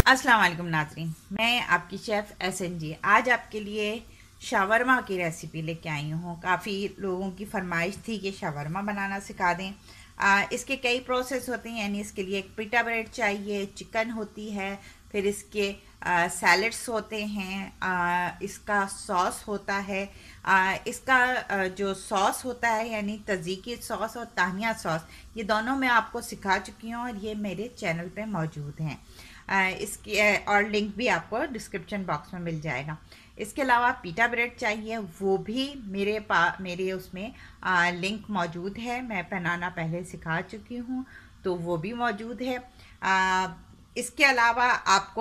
अस्सलाम वालेकुम नाज़रीन, मैं आपकी शेफ़ SNG आज आपके लिए शावरमा की रेसिपी लेके आई हूँ। काफ़ी लोगों की फरमाइश थी कि शावरमा बनाना सिखा दें। इसके कई प्रोसेस होते हैं, यानी इसके लिए एक पिटा ब्रेड चाहिए, चिकन होती है, फिर इसके सैलड्स होते हैं, इसका सॉस होता है। इसका जो सॉस होता है यानी तज़ीकी सॉस और तानिया सॉस, ये दोनों मैं आपको सिखा चुकी हूँ और ये मेरे चैनल पे मौजूद हैं। इसकी और लिंक भी आपको डिस्क्रिप्शन बॉक्स में मिल जाएगा। इसके अलावा पीटा ब्रेड चाहिए, वो भी मेरे उसमें लिंक मौजूद है। मैं बनाना पहले सिखा चुकी हूँ, तो वो भी मौजूद है। इसके अलावा आपको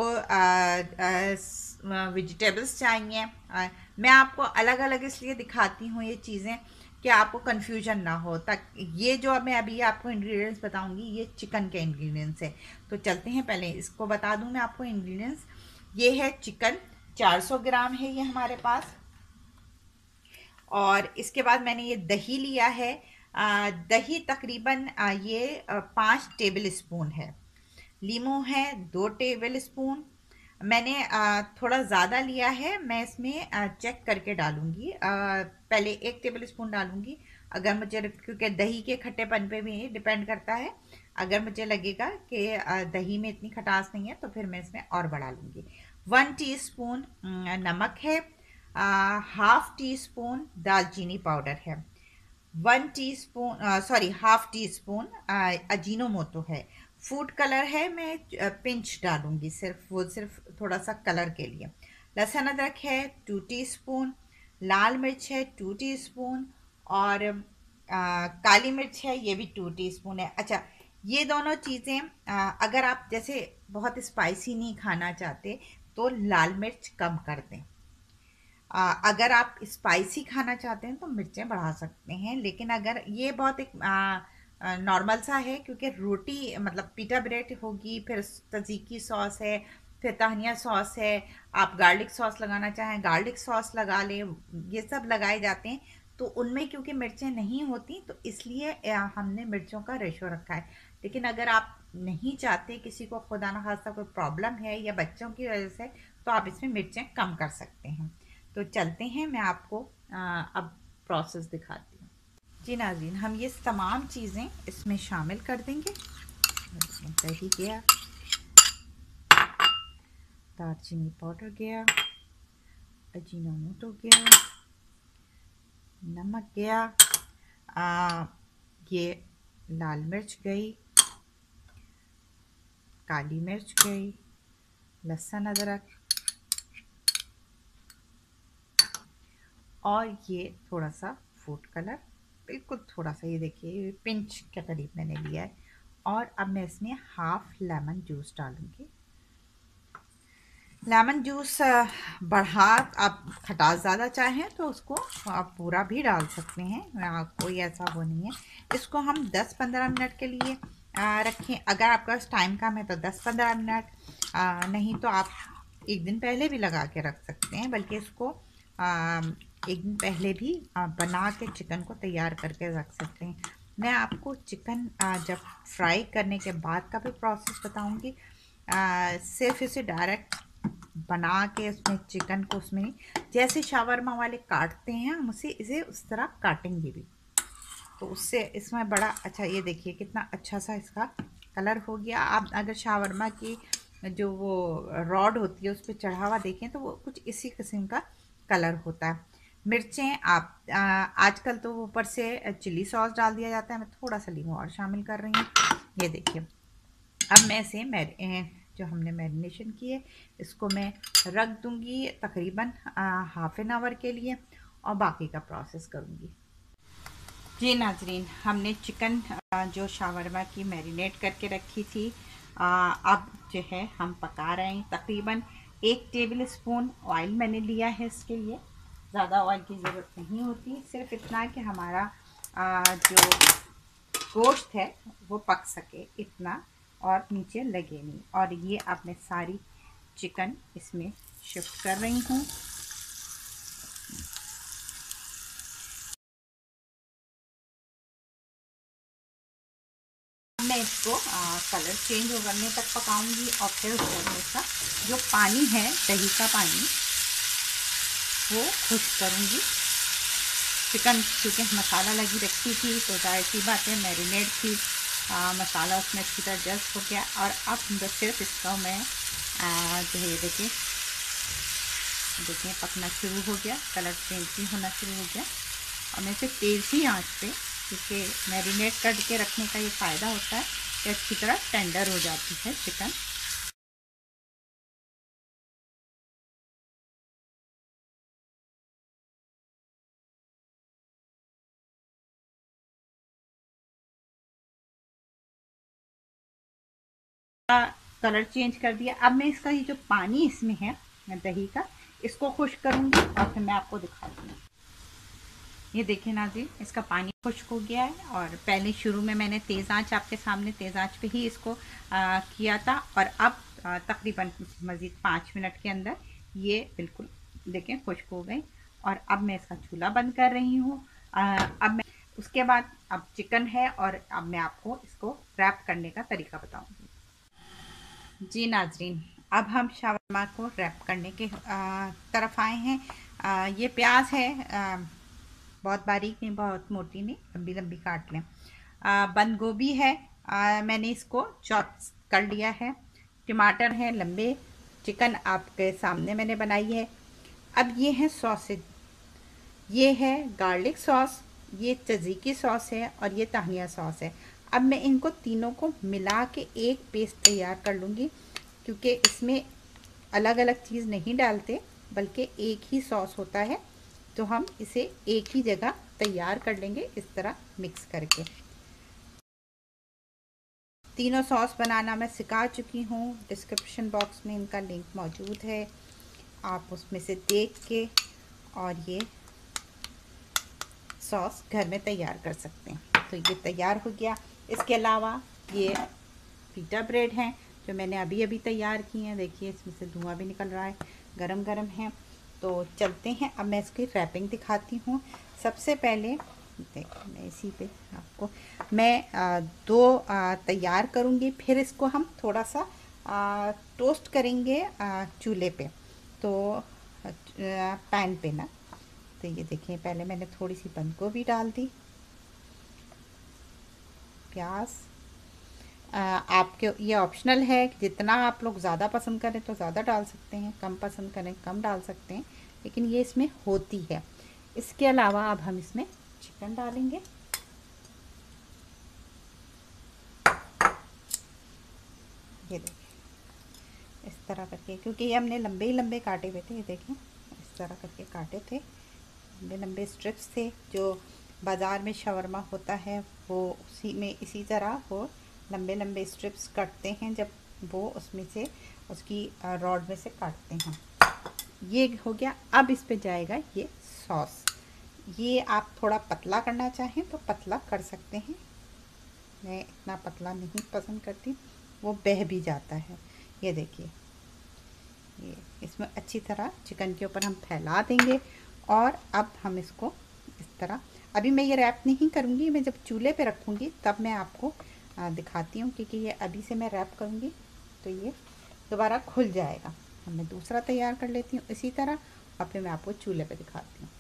वेजिटेबल्स चाहिए। मैं आपको अलग अलग इसलिए दिखाती हूँ ये चीज़ें कि आपको कन्फ्यूजन ना हो। तक ये जो मैं अभी आपको इंग्रेडिएंट्स बताऊंगी, ये चिकन के इंग्रेडिएंट्स है। तो चलते हैं, पहले इसको बता दूं मैं आपको इंग्रेडिएंट्स। ये है चिकन, 400 ग्राम है ये हमारे पास। और इसके बाद मैंने ये दही लिया है। दही तकरीबन ये 5 टेबल स्पून है। लीमू है 2 टेबल स्पून। मैंने थोड़ा ज़्यादा लिया है, मैं इसमें चेक करके डालूंगी। पहले 1 टेबल स्पून डालूंगी। अगर मुझे, क्योंकि दही के खट्टेपन पे भी डिपेंड करता है, अगर मुझे लगेगा कि दही में इतनी खटास नहीं है तो फिर मैं इसमें और बढ़ा लूँगी। 1 टीस्पून नमक है। हाफ टी स्पून दालचीनी पाउडर है। 1 teaspoon, sorry, half teaspoon Ajinomoto है। फूड कलर है, मैं पिंच डालूंगी, सिर्फ थोड़ा सा कलर के लिए। लहसुन अदरक है 2 टीस्पून। लाल मिर्च है 2 टीस्पून। और काली मिर्च है, ये भी 2 टीस्पून है। अच्छा, ये दोनों चीज़ें, अगर आप जैसे बहुत स्पाइसी नहीं खाना चाहते तो लाल मिर्च कम कर दें। अगर आप स्पाइसी खाना चाहते हैं तो मिर्चें बढ़ा सकते हैं, लेकिन अगर ये बहुत एक नॉर्मल सा है, क्योंकि रोटी मतलब पीटा ब्रेड होगी, फिर तज़ीकी सॉस है, फिर तानिया सॉस है। आप गार्लिक सॉस लगाना चाहें गार्लिक सॉस लगा लें, ये सब लगाए जाते हैं। तो उनमें क्योंकि मिर्चें नहीं होती तो इसलिए हमने मिर्चों का रेशो रखा है। लेकिन अगर आप नहीं चाहते, किसी को खुदा न खास्ता कोई प्रॉब्लम है या बच्चों की वजह से, तो आप इसमें मिर्चें कम कर सकते हैं। तो चलते हैं, मैं आपको अब प्रोसेस दिखाती हूँ। जी नाज़रीन, हम ये तमाम चीज़ें इसमें शामिल कर देंगे। दही गया, दालचीनी पाउडर गया, अजीनोमोटो गया, नमक गया, ये लाल मिर्च गई, काली मिर्च गई, लहसुन अदरक, और ये थोड़ा सा फूड कलर, बिल्कुल थोड़ा सा, ये देखिए पिंच के करीब मैंने लिया है। और अब मैं इसमें हाफ लेमन जूस डालूंगी। लेमन जूस बढ़ा, आप खटास ज़्यादा चाहें तो उसको आप पूरा भी डाल सकते हैं, कोई ऐसा वो नहीं है। इसको हम 10-15 मिनट के लिए रखें। अगर आपका टाइम कम है तो 10-15 मिनट, नहीं तो आप एक दिन पहले भी लगा के रख सकते हैं। बल्कि इसको एक दिन पहले भी बना के चिकन को तैयार करके रख सकते हैं। मैं आपको चिकन जब फ्राई करने के बाद का भी प्रोसेस बताऊंगी। सिर्फ इसे डायरेक्ट बना के उसमें चिकन को, उसमें जैसे शावरमा वाले काटते हैं, हम इसे उस तरह काटेंगे भी, तो उससे इसमें बड़ा अच्छा, ये देखिए कितना अच्छा सा इसका कलर हो गया। आप अगर शावरमा की जो वो रॉड होती है उस पर चढ़ा हुआ देखें तो वो कुछ इसी किस्म का कलर होता है। मिर्चें आप आजकल तो ऊपर से चिली सॉस डाल दिया जाता है, मैं थोड़ा सा लीमू और शामिल कर रही हूँ। ये देखिए, अब मैं इसे जो हमने मैरिनेशन की है इसको मैं रख दूंगी तकरीबन हाफ एन आवर के लिए, और बाकी का प्रोसेस करूंगी। जी नाजरीन, हमने चिकन जो शावरमा की मैरिनेट करके रखी थी, अब जो है हम पका रहे हैं। तकरीबन 1 टेबल स्पून ऑयल मैंने लिया है इसके लिए। ज़्यादा ऑयल की ज़रूरत नहीं होती, सिर्फ इतना कि हमारा जो गोश्त है वो पक सके, इतना, और नीचे लगे नहीं। और ये अब मैं सारी चिकन इसमें शिफ्ट कर रही हूँ। मैं इसको कलर चेंज करने तक पकाऊंगी और फिर उसके बाद इसका जो पानी है, दही का पानी, वो खुश्क करूंगी। चिकन क्योंकि मसाला लगी रखी थी तो जाहिर सी बात है मैरिनेट थी, मसाला उसमें अच्छी तरह जस्ट हो गया। और अब सिर्फ इसका मैं जो है देखिए पकना शुरू हो गया, कलर चेंज भी होना शुरू हो गया। और मैं इसे तेज़ ही आंच पे, क्योंकि मैरिनेट करके रखने का ये फ़ायदा होता है कि अच्छी तरह टेंडर हो जाती है चिकन। कलर चेंज कर दिया। अब मैं इसका ये जो पानी इसमें है दही का, इसको खुश्क करूँगी और फिर मैं आपको दिखाती हूँ। ये देखिए नाज़रीन, इसका पानी खुश्क हो गया है। और पहले शुरू में मैंने तेज़ आंच, आपके सामने तेज़ आंच पे ही इसको किया था। और अब तकरीबन मज़ीद 5 मिनट के अंदर ये बिल्कुल देखें खुश्क हो गई। और अब मैं इसका चूल्हा बंद कर रही हूँ। अब मैं उसके बाद अब चिकन है और अब मैं आपको इसको रैप करने का तरीका बताऊँगी। जी नाजरीन, अब हम शावरमा को रैप करने के तरफ आए हैं। ये प्याज है, बहुत बारीक नहीं, बहुत मोटी नहीं, लंबी लंबी काट लें। बंद गोभी है, मैंने इसको चॉप कर लिया है। टमाटर है लंबे। चिकन आपके सामने मैंने बनाई है। अब ये है सॉसेज, ये है गार्लिक सॉस, ये तज़ीकी सॉस है और ये ताहिया सॉस है। अब मैं इनको तीनों को मिला के एक पेस्ट तैयार कर लूँगी, क्योंकि इसमें अलग अलग चीज़ नहीं डालते बल्कि एक ही सॉस होता है। तो हम इसे एक ही जगह तैयार कर लेंगे इस तरह मिक्स करके। तीनों सॉस बनाना मैं सिखा चुकी हूँ, डिस्क्रिप्शन बॉक्स में इनका लिंक मौजूद है, आप उसमें से देख के और ये सॉस घर में तैयार कर सकते हैं। तो ये तैयार हो गया। इसके अलावा ये पिटा ब्रेड हैं जो मैंने अभी अभी तैयार किए हैं। देखिए इसमें से धुआं भी निकल रहा है, गरम गरम है। तो चलते हैं, अब मैं इसकी रैपिंग दिखाती हूँ। सबसे पहले देखिए मैं इसी पे आपको दो तैयार करूँगी, फिर इसको हम थोड़ा सा टोस्ट करेंगे चूल्हे पे, तो पैन पे ना। तो ये देखिए पहले मैंने थोड़ी सी बंद गोभी डाल दी, प्याज, आपके ये ऑप्शनल है, जितना आप लोग ज़्यादा पसंद करें तो ज़्यादा डाल सकते हैं, कम पसंद करें कम डाल सकते हैं, लेकिन ये इसमें होती है। इसके अलावा अब हम इसमें चिकन डालेंगे। ये देखिए इस तरह करके, क्योंकि ये हमने लंबे ही लंबे काटे हुए थे, ये देखें इस तरह करके काटे थे, लंबे लंबे स्ट्रिप्स थे। जो बाज़ार में शवरमा होता है वो उसी में इसी तरह वो लंबे लंबे स्ट्रिप्स काटते हैं, जब वो उसमें से उसकी रॉड में से काटते हैं। ये हो गया। अब इस पे जाएगा ये सॉस। ये आप थोड़ा पतला करना चाहें तो पतला कर सकते हैं, मैं इतना पतला नहीं पसंद करती, वो बह भी जाता है। ये देखिए ये इसमें अच्छी तरह चिकन के ऊपर हम फैला देंगे। और अब हम इसको इस तरह, अभी मैं ये रैप नहीं करूँगी, मैं जब चूल्हे पे रखूँगी तब मैं आपको दिखाती हूँ, क्योंकि ये अभी से मैं रैप करूँगी तो ये दोबारा खुल जाएगा। अब मैं दूसरा तैयार कर लेती हूँ इसी तरह और फिर मैं आपको चूल्हे पे दिखाती हूँ।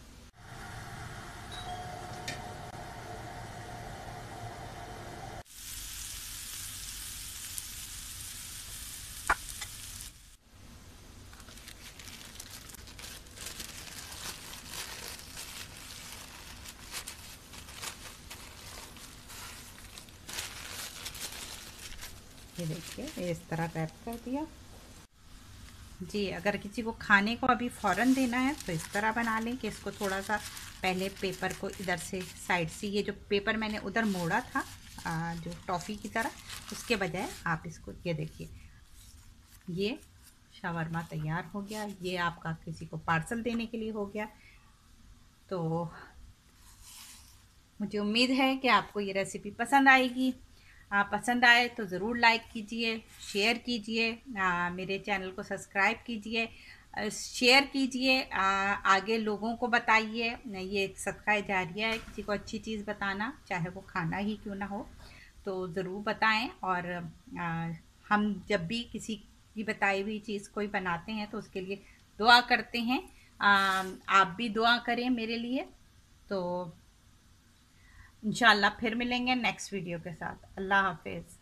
ये देखिए इस तरह रैप कर दिया। जी, अगर किसी को खाने को अभी फ़ौरन देना है तो इस तरह बना लें कि इसको थोड़ा सा पहले पेपर को इधर से साइड से, ये जो पेपर मैंने उधर मोड़ा था जो टॉफ़ी की तरह, उसके बजाय आप इसको, ये देखिए ये शावरमा तैयार हो गया। ये आपका किसी को पार्सल देने के लिए हो गया। तो मुझे उम्मीद है कि आपको ये रेसिपी पसंद आएगी। पसंद आए तो ज़रूर लाइक कीजिए, शेयर कीजिए, मेरे चैनल को सब्सक्राइब कीजिए, शेयर कीजिए, आगे लोगों को बताइए। ये एक सदका जारिया है, किसी को अच्छी चीज़ बताना, चाहे वो खाना ही क्यों ना हो। तो ज़रूर बताएं। और हम जब भी किसी की बताई हुई चीज़ कोई बनाते हैं तो उसके लिए दुआ करते हैं। आप भी दुआ करें मेरे लिए। तो इंशाल्लाह फिर मिलेंगे नेक्स्ट वीडियो के साथ। अल्लाह हाफिज़।